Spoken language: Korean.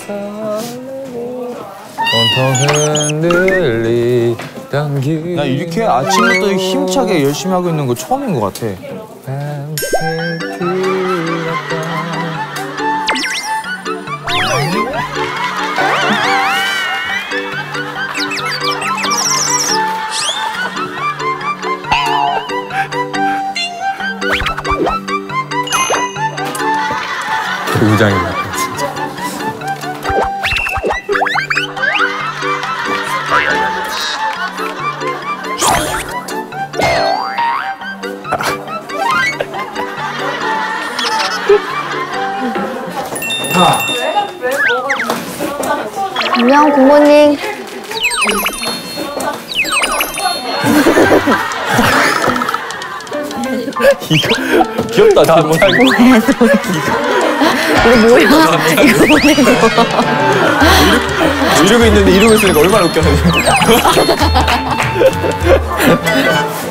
설레고 온통 흔들리던 길. 나 이렇게 아침부터 힘차게 열심히 하고 있는 거 처음인 것 같아. 밤새 들었던 우장이 같아 진짜. 안녕 부모님. 이거 귀엽다. 다 못하고. 이거 뭐야? 이거 뭐야? 이러고 있는데 이러고 있으니까 얼마나 웃겨.